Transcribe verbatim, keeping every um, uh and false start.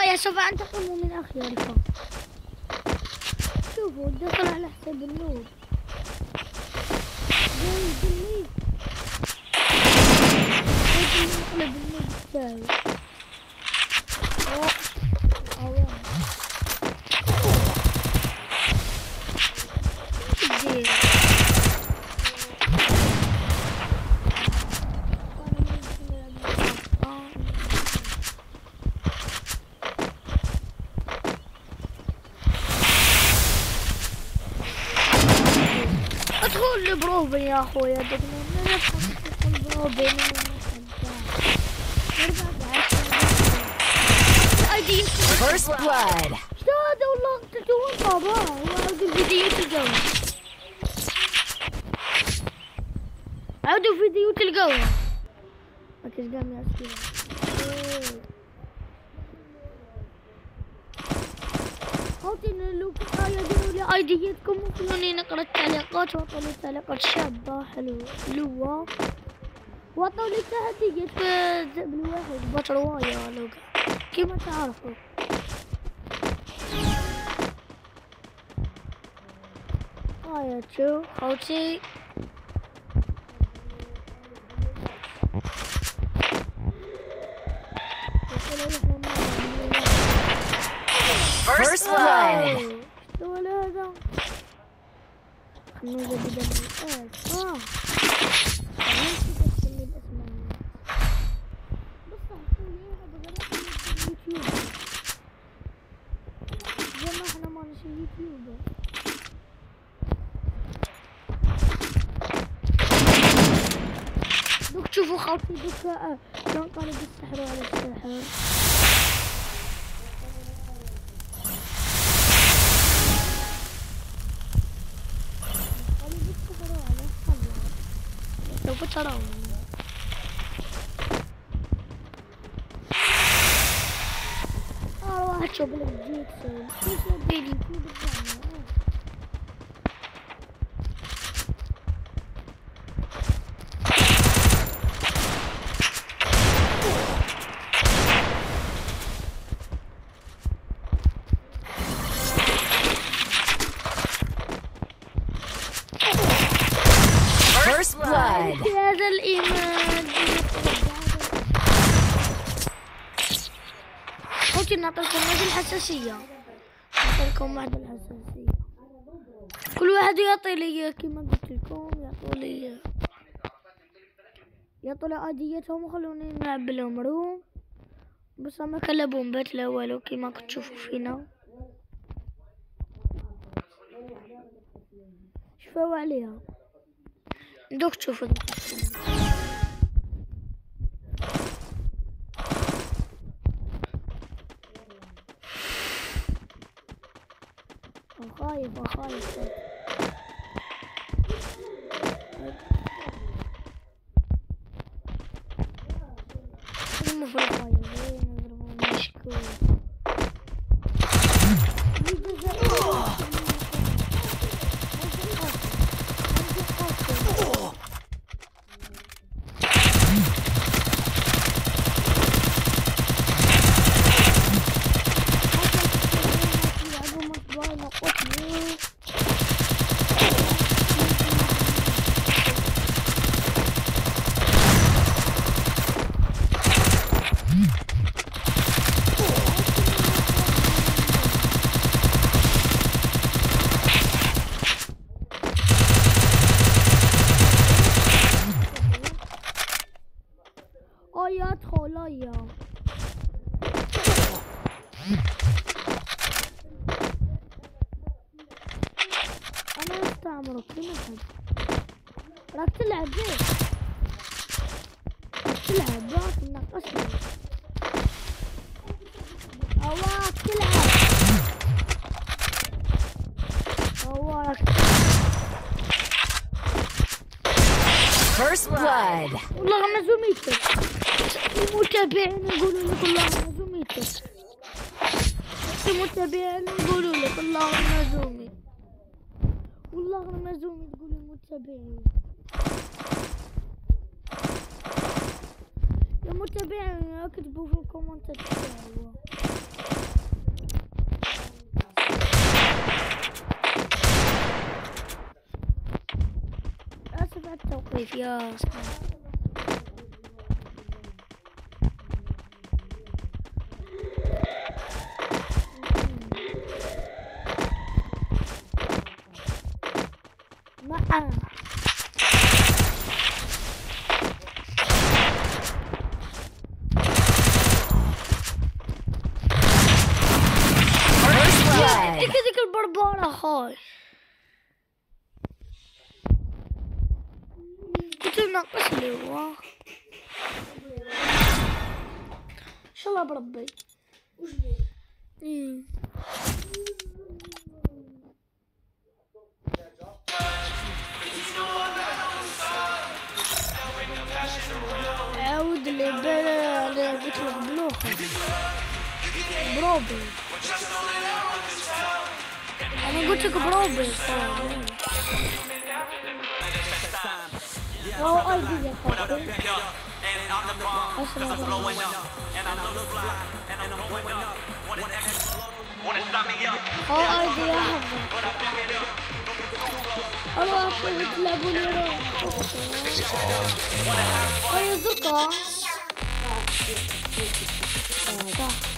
هيا سوف انتقم من اخي الفا. شوفوا دخل على حساب النوب. جاي بالليل جاي نقلب النوب تاعي. ادخل بروبن يا اخويا بروبن First blood. شو هذا والله تلقون بابا وعودوا الفيديو تلقون عودوا الفيديو تلقون ركز قام يا سيدي. حاطين لو آية دينوا لي ايديتكم وخلوني نقرا التعليقات وعطوا لي تعليقات شابة حلوة حلوة وعطوا لي تهديات بالواحد بطرواية لو كيما تعرفوا. آية شو خوتي First blood. ولا هذا خلونا بدنا نقاس اه نسمي الاسماء بس احكوليها بقدر يوتيوب زي ما احنا ما نشوف يوتيوب. دوك تشوفوا خاطري دوك شلون كانوا بيسحروا على السحر. سوف ترون اه واحد شوف لك جيتسو كيف بيدي كيف بالجامعة. First blood. هذا الإيمان ممكن نعطيكم واحد الحساسية نعطيكم واحد الحساسية كل واحد يعطي لي كما قلت لكم يعطوا لي يعطوا لي عاديتهم وخلوني نلعب لهم روم بس ما كلبون بيت لا والو كما كنت تشوفوا فينا. شفاو عليها دوك تشوفوا خايف خايف المفروض خايف نضربون مشكور يا ادخل يا انا استعمرك كل حد راك تلعب ليه تلعب راك تناقشني اواك تلعب اواك First blood. والله ما زميتك المتابعين يقولوا لك والله ما زميتك المتابعين يقولوا لك والله ما زومي والله ما زومي تقول المتابعين يا متابعين اكتبوا في الكومنتات اسف على التوقيف يا صاحبي. معاه Blood. ذيك البربارة خاي كنت مناقص لي هو ان شاء الله بربي. امم عاود لي بلا اللي قلت لك بلوخة بروبي. انا قلت لك بروبي او اي دي او اي دي يا الله تلعبوا لي اي زقة